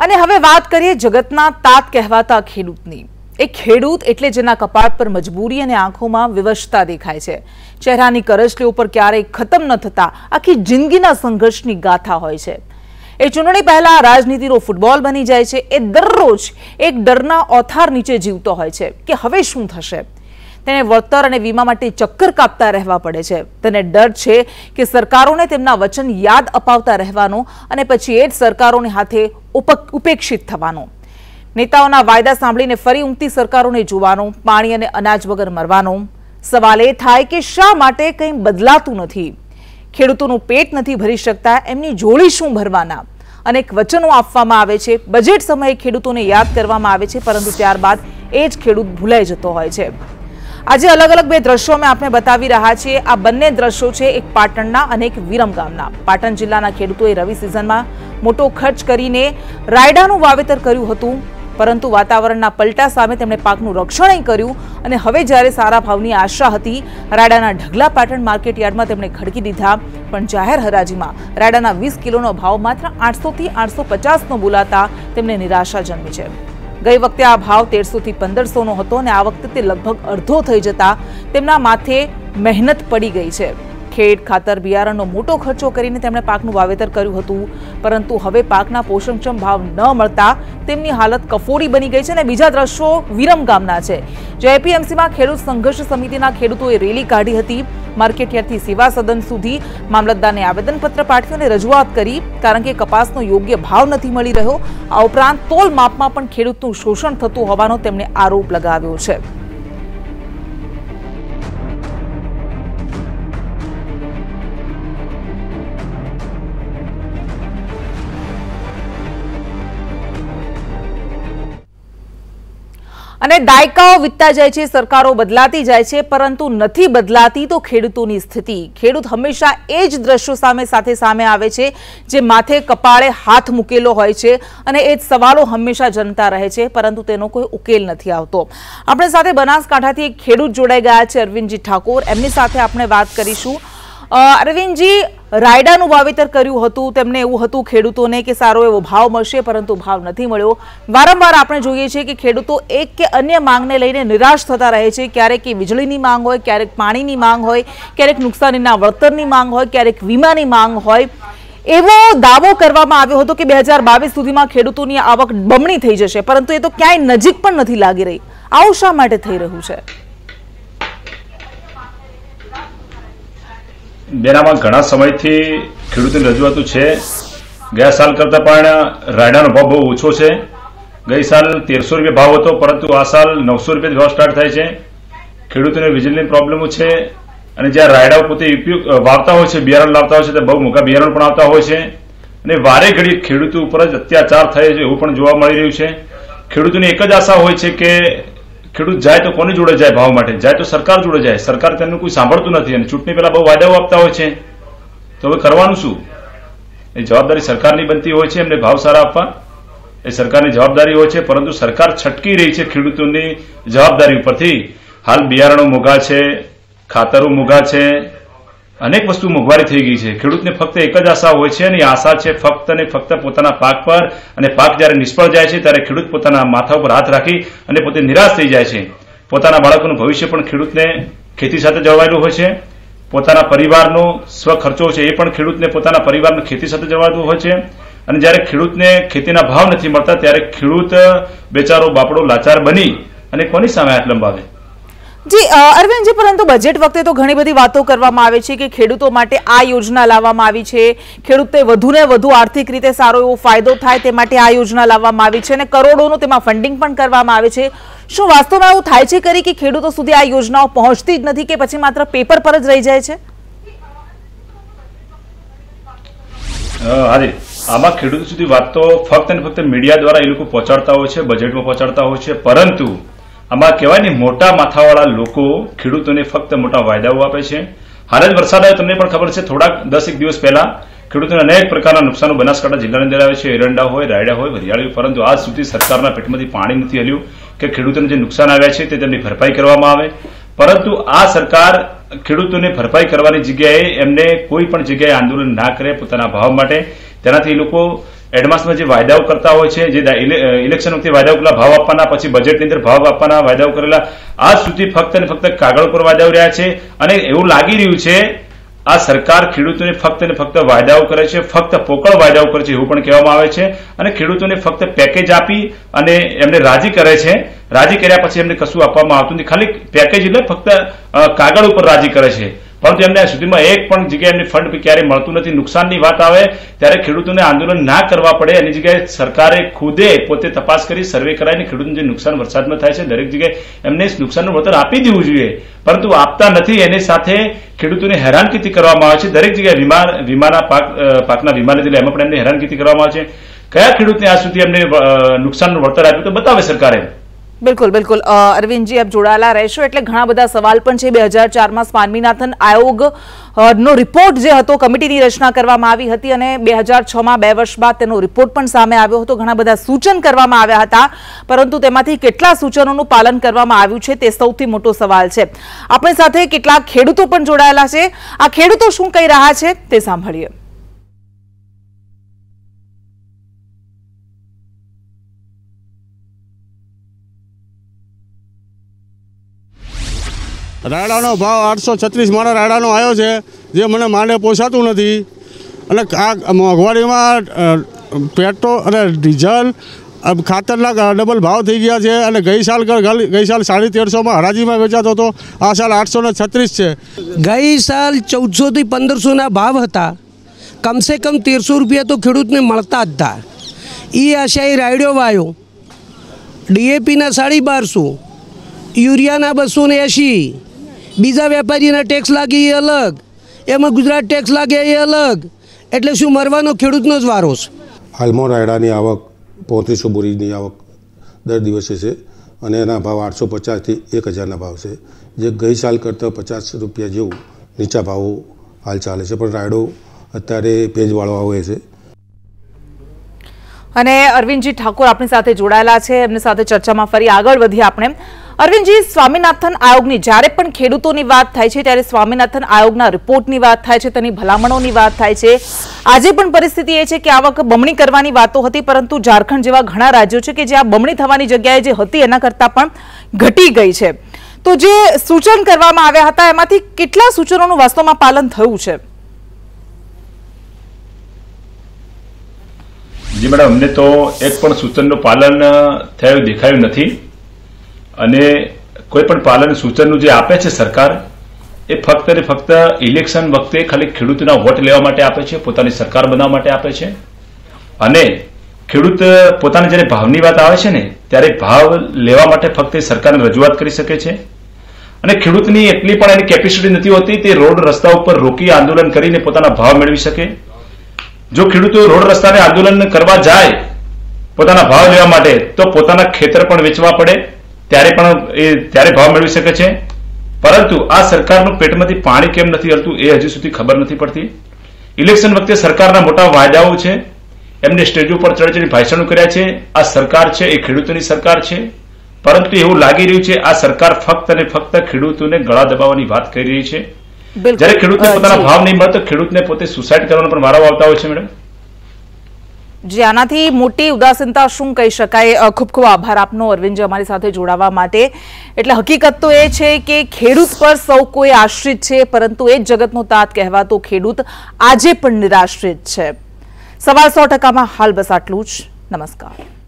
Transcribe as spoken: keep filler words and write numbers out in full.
અને હવે વાત કરીએ જગતના તાત કહેવાતા ખેડૂતની। એક ખેડૂત એટલે જેના કપાળ પર મજબૂરી અને આંખોમાં વિવશતા દેખાય છે। ચહેરાની કરચલીઓ પર ક્યારેય ખતમ ન થતા આખી જિંદગીના સંઘર્ષની ગાથા હોય છે। એ ચૂંટણી પહેલા રાજનીતિનો ફૂટબોલ બની જાય છે। એ દરરોજ એક ડરના ઓથાર નીચે જીવતો હોય છે કે હવે શું થશે। તેને વળતર અને વીમા માટે ચક્કર કાપતા રહેવા પડે છે। તેને ડર છે કે સરકારોને તેમના વચન યાદ અપાવતા રહેવાનો અને પછી એ જ સરકારોને હાથે ઉપેક્ષિત થવાનો। નેતાઓના વાયદા સાંભળીને ફરી ઊંઘતી સરકારોને જોવાનો, પાણી અને અનાજ વગર મરવાનો। સવાલ એ થાય કે શા માટે કંઈ બદલાતું નથી। ખેડૂતોનું પેટ નથી ભરી શકતા, એમની જોડી શું ભરવાના। અનેક વચનો આપવામાં આવે છે, બજેટ સમયે ખેડૂતોને યાદ કરવામાં આવે છે, પરંતુ ત્યારબાદ એ જ ખેડૂત ભૂલાઈ જતો હોય છે। આજે અલગ અલગ બે દ્રશ્યો અમે આપને બતાવી રહ્યા છીએ। આ બંને દ્રશ્યો છે એક પાટણના અને એક વિરમગામના। પાટણ જિલ્લાના ખેડૂતોએ રવિ સિઝનમાં મોટો ખર્ચ કરીને રાયડાનું વાવેતર કર્યું હતું, પરંતુ વાતાવરણના પલટા સામે તેમણે પાકનું રક્ષણ કર્યું અને હવે જ્યારે સારા ભાવની આશા હતી, રાયડાના ઢગલા પાટણ માર્કેટ યાર્ડમાં તેમણે ખડકી દીધા, પણ જાહેર હરાજીમાં રાયડાના વીસ કિલોનો ભાવ માત્ર આઠસો થી આઠસો પચાસ નો બોલાતા તેમને નિરાશા જન્મી છે। ગઈ વખતે આ ભાવ તેરસો થી પંદરસો નો હતો અને આ વખતે તે લગભગ અડધો થઈ જતા તેમના માથે મહેનત પડી ગઈ છે। ખેડ, ખાતર, બિયારણનો મોટો ખર્ચો કરીને તેમણે પાકનું વાવેતર કર્યું હતું, પરંતુ હવે પાકના પોષણક્ષમ ભાવ ન મળતા તેમની હાલત કફોડી બની ગઈ છે। અને બીજા દ્રશ્યો વિરમગામના છે, જે એપીએમસીમાં ખેડૂત સંઘર્ષ સમિતિના ખેડૂતોએ રેલી કાઢી હતી। માર્કેટયાર્ડથી સેવા સદન સુધી મામલતદારને આવેદનપત્ર પાઠવી અને રજૂઆત કરી, કારણ કે કપાસનો યોગ્ય ભાવ નથી મળી રહ્યો। આ ઉપરાંત તોલ માપમાં પણ ખેડૂતનું શોષણ થતું હોવાનો તેમણે આરોપ લગાવ્યો છે। અને દાયકાઓ વીતતા જાય છે, સરકારો બદલાતી જાય છે, પરંતુ નથી બદલાતી તો ખેડૂતોની સ્થિતિ। ખેડૂત હંમેશા એ જ દ્રશ્યો સામે સાથે સામે આવે છે, જે માથે કપાળે હાથ મૂકેલો હોય છે અને એ જ સવાલો હંમેશા જનતા રહે છે, પરંતુ તેનો કોઈ ઉકેલ નથી આવતો। આપણે સાથે બનાસકાંઠાથી એક ખેડૂત જોડાઈ ગયા છે, અરવિંદજી ઠાકોર, એમની સાથે આપણે વાત કરીશું। અરવિંદજી, રાયડાનું વાવેતર કર્યું હતું, તેમને એવું હતું ખેડૂતોને કે સારો એવો ભાવ મળશે, પરંતુ ભાવ નથી મળ્યો। વારંવાર આપણે જોઈએ છીએ કે ખેડૂતો એક કે અન્ય માંગને લઈને નિરાશ થતા રહે છે। ક્યારેક વીજળીની માંગ હોય, ક્યારેક પાણીની માંગ હોય, ક્યારેક નુકસાનીના વળતરની માંગ હોય, ક્યારેક વીમાની માંગ હોય। એવો દાવો કરવામાં આવ્યો હતો કે બે હજાર બાવીસ સુધીમાં ખેડૂતોની આવક બમણી થઈ જશે, પરંતુ એ તો ક્યાંય નજીક પણ નથી લાગી રહી। આવું શા માટે થઈ રહ્યું છે? બેનામાં ઘણા સમયથી ખેડૂતોની રજૂઆતો છે। ગયા સાલ કરતાં પણ રાયડાનો ભાવ બહુ ઓછો છે। ગઈ સાલ તેરસો રૂપિયા ભાવ હતો, પરંતુ આ સાલ નવસો રૂપિયાથી ભાવ સ્ટાર્ટ થાય છે। ખેડૂતોને વીજળીની પ્રોબ્લેમો છે, અને જ્યાં રાયડાઓ પોતે ઉપયોગ વાવતા હોય છે, બિયારણ લાવતા હોય છે, ત્યાં બહુ મોટા બિયારણ પણ આવતા હોય છે, અને વારે ઘડી ખેડૂતો ઉપર જ અત્યાચાર થાય છે એવું પણ જોવા મળી રહ્યું છે। ખેડૂતોની એક જ આશા હોય છે કે ખેડૂત જાય તો કોની જોડે જાય? ભાવ માટે જાય તો સરકાર જોડે જાય। સરકાર તેમનું કોઈ સાંભળતું નથી અને ચૂંટણી પહેલા બહુ વાયદાઓ આપતા હોય છે, તો હવે કરવાનું શું? એ જવાબદારી સરકારની બનતી હોય છે એમને ભાવ સારા આપવા, એ સરકારની જવાબદારી હોય છે, પરંતુ સરકાર છટકી રહી છે ખેડૂતોની જવાબદારી ઉપરથી। હાલ બિયારણો મોંઘા છે, ખાતરો મોંઘા છે, અનેક વસ્તુ મોંઘવારી થઈ ગઈ છે। ખેડૂતને ફક્ત એક જ આશા હોય છે, અને આશા છે ફક્ત ને ફક્ત પોતાના પાક પર, અને પાક જ્યારે નિષ્ફળ જાય છે ત્યારે ખેડૂત પોતાના માથા ઉપર હાથ રાખી અને પોતે નિરાશ થઈ જાય છે। પોતાના બાળકોનું ભવિષ્ય પણ ખેડૂતને ખેતી સાથે જોડાયેલું હોય છે, પોતાના પરિવારનો સ્વ ખર્ચો છે એ પણ ખેડૂતને પોતાના પરિવારને ખેતી સાથે જોડાયેલું હોય છે, અને જ્યારે ખેડૂતને ખેતીના ભાવ નથી મળતા ત્યારે ખેડૂત બેચારો બાપડો લાચાર બની અને કોની સામે હાથ લંબાવે? જી અરવિંદજી, પરંતુ બજેટ વખતે તો ઘણી બધી વાતો કરવામાં આવે છે કે ખેડૂતો માટે આ યોજના લાવવામાં આવી છે, ખેડૂતને વધુને વધુ આર્થિક રીતે સારો એવો ફાયદો થાય તે માટે આ યોજના લાવવામાં આવી છે, અને કરોડોનું તેમાં ફંડિંગ પણ કરવામાં આવે છે। શું વાસ્તવમાં એવું થાય છે કરી કે ખેડૂતો સુધી આ યોજનાઓ પહોંચતી જ નથી, કે પછી માત્ર પેપર પર જ રહી જાય છે? હાજી, આમાં ખેડૂતો સુધી વાત તો ફક્ત અને ફક્ત મીડિયા દ્વારા એ લોકો પહોંચાડતા હોય છે, બજેટમાં પહોંચાડતા હોય છે, પરંતુ આમાં કહેવાય ને મોટા માથાવાળા લોકો ખેડૂતોને ફક્ત મોટા વાયદાઓ આપે છે। હાલ જ વરસાદ આવ્યો, તમને પણ ખબર છે, થોડાક દસ એક દિવસ પહેલા ખેડૂતોને અનેક પ્રકારના નુકસાનો બનાસકાંઠા જિલ્લાની અંદર આવે છે, એરંડા હોય, રાયડા હોય, વરિયાળી, પરંતુ આજ સુધી સરકારના પેટમાંથી પાણી નથી હલ્યું કે ખેડૂતોને જે નુકસાન આવ્યા છે તે તેમની ભરપાઈ કરવામાં આવે। પરંતુ આ સરકાર ખેડૂતોને ભરપાઈ કરવાની જગ્યાએ એમને કોઈ પણ જગ્યાએ આંદોલન ના કરે પોતાના ભાવ માટે, તેનાથી લોકો એડવાન્સમાં જે વાયદાઓ કરતા હોય છે, જે ઇલેક્શન વખતે વાયદાઓ કરેલા ભાવ આપવાના, પછી બજેટની અંદર ભાવ આપવાના વાયદાઓ કરેલા, આજ સુધી ફક્ત ને ફક્ત કાગળ પર વાયદાઓ રહ્યા છે. અને એવું લાગી રહ્યું છે આ સરકાર ખેડૂતોને ફક્ત ને ફક્ત વાયદાઓ કરે છે, ફક્ત પોકળ વાયદાઓ કરે છે એવું પણ કહેવામાં આવે છે. અને ખેડૂતોને ફક્ત પેકેજ આપી અને એમને રાજી કરે છે. રાજી કર્યા પછી એમને કશું આપવામાં આવતું નથી. ખાલી પેકેજ એટલે ફક્ત કાગળ ઉપર રાજી કરે છે, પરંતુ એમને સુધીમાં એક પણ જગ્યાએ એમને ફંડ ક્યારેય મળતું નથી. નુકસાનની વાત આવે ત્યારે ખેડૂતોને આંદોલન ના કરવા પડે એની જગ્યાએ સરકારે ખુદે પોતે તપાસ કરી સર્વે કરાવીને ખેડૂતોને જે નુકસાન વરસાદમાં થાય છે દરેક જગ્યાએ એમને નુકસાનનું વળતર આપી દેવું જોઈએ, પરંતુ આપતા નથી. એની સાથે ખેડૂતોને હેરાનગતિ કરવામાં આવે છે. દરેક જગ્યાએ વીમા વીમાના પાક પાકના વીમાને લીધે એમાં પણ એમને હેરાનગતિ કરવામાં આવે છે. કયા ખેડૂતને આ સુધી એમને નુકસાનનું વળતર આપ્યું તો બતાવે સરકારે. બિલકુલ બિલકુલ અરવિંદજી, આપ જોડાયેલા રહેશો એટલે ઘણા બધા સવાલ પણ છે. બે હજાર ચારમાં સ્વામીનાથન આયોગ નો રિપોર્ટ જે હતો, કમિટીની રચના કરવામાં આવી હતી અને બે હજાર છ માં બે વર્ષ બાદ તેનો રિપોર્ટ પણ સામે આવ્યો હતો. ઘણા બધા સૂચન કરવામાં આવ્યા હતા, પરંતુ તેમાંથી કેટલા સૂચનોનું પાલન કરવામાં આવ્યું છે તે સૌથી મોટો સવાલ છે. આપણી સાથે કેટલાક ખેડૂતો પણ જોડાયેલા છે. આ ખેડૂતો શું કહી રહ્યા છે તે સાંભળીએ. રાયડાનો ભાવ આઠસો છત્રીસ મારા રાયડાનો આવ્યો છે, જે મને માંડે પોસાતું નથી. અને આ મોંઘવારીમાં પેટ્રોલ અને ડીઝલ ખાતરના ડબલ ભાવ થઈ ગયા છે. અને ગઈ સાલ ગઈ સાલ સાડી તેરસોમાં હરાજીમાં વેચાતો હતો, આ સાલ આઠસો ને છત્રીસ છે. ગઈ સાલ ચૌદસોથી પંદરસોના ભાવ હતા. કમસે કમ તેરસો રૂપિયા તો ખેડૂતને મળતા જ હતા. એ આશાએ રાયડો વાયો, ડીએપીના સાડી બારસો, યુરિયાના બસો ને એંશી, બીજા વેપારીના ટેક્સ લાગે એ અલગ, એમાં ગુજરાત ટેક્સ લાગે એ અલગ. એટલે શું મરવાનો ખેડૂતનો જ વારો છે. હાલમાં રાયડાની આવક પોત્રીસો બોરીની આવક દર દિવસે છે અને એના ભાવ આઠસો પચાસથી એક હજારના ભાવ છે, જે ગઈ સાલ કરતાં પચાસ રૂપિયા જેવું નીચા ભાવો હાલ ચાલે છે. પણ રાયડો અત્યારે ભેજવાળો આવે છે. અને અરવિંદજી ઠાકોર આપણી સાથે જોડાયેલા છે, એમની સાથે ચર્ચામાં ફરી આગળ વધીએ આપણે. અરવિંદજી, સ્વામીનાથન આયોગની જ્યારે પણ ખેડૂતોની વાત થાય છે ત્યારે સ્વામીનાથન આયોગના રિપોર્ટની વાત થાય છે, તેની ભલામણોની વાત થાય છે. આજે પણ પરિસ્થિતિ એ છે કે આવક બમણી કરવાની વાતો હતી, પરંતુ ઝારખંડ જેવા ઘણા રાજ્યો છે કે જ્યાં બમણી થવાની જગ્યાએ જે હતી એના કરતાં પણ ઘટી ગઈ છે. તો જે સૂચન કરવામાં આવ્યા હતા એમાંથી કેટલા સૂચનોનું વાસ્તવમાં પાલન થયું છે? જી મેડમ, અમને તો એક પણ સૂચનનું પાલન થયું દેખાયું નથી. અને કોઈ પણ પાલન સૂચનનું જે આપે છે સરકાર, એ ફક્ત ને ફક્ત ઇલેક્શન વખતે ખાલી ખેડૂતના વોટ લેવા માટે આપે છે, પોતાની સરકાર બનાવવા માટે આપે છે. અને ખેડૂત પોતાના જ્યારે ભાવની વાત આવે છે ને ત્યારે ભાવ લેવા માટે ફક્ત સરકારને રજૂઆત કરી શકે છે. અને ખેડૂતની એટલી પણ એની કેપેસિટી નથી હોતી તે રોડ રસ્તા ઉપર રોકી આંદોલન કરીને પોતાના ભાવ મેળવી શકે. જો ખેડૂતો રોડ રસ્તાને આંદોલન કરવા જાય પોતાના ભાવ લેવા માટે તો પોતાના ખેતર પણ વેચવા પડે, ત્યારે પણ એ ત્યારે ભાવ મેળવી શકે છે. પરંતુ આ સરકારનું પેટમાંથી પાણી કેમ નથી હલતું એ હજી સુધી ખબર નથી પડતી. ઇલેક્શન વખતે સરકારના મોટા વાયદાઓ છે, એમને સ્ટેજ ઉપર ચડી ચડી ભાષણો કર્યા છે. આ સરકાર છે એ ખેડૂતોની સરકાર છે, પરંતુ એવું લાગી રહ્યું છે આ સરકાર ફક્ત અને ફક્ત ખેડૂતોને ગળા દબાવવાની વાત કરી રહી છે. જ્યારે ખેડૂતને પોતાના ભાવ નહીં મળે તો ખેડૂતને પોતે સુસાઇડ કરવાનો પણ વારો આવતા હોય છે. મેડમ જે આનાથી મોટી ઉદાસીનતા શું કહી શકાય? ખૂબ ખૂબ આભાર આપનો અરવિંદજી અમારી સાથે જોડાવા માટે. એટલે હકીકત તો એ છે કે ખેડૂત પર સૌ કોઈ આશ્રિત છે, પરંતુ એ જ જગતનો તાત કહેવાતો ખેડૂત આજે પણ નિરાશ્રિત છે. સવા સો ટકામાં હાલ બસ આટલું જ. નમસ્કાર.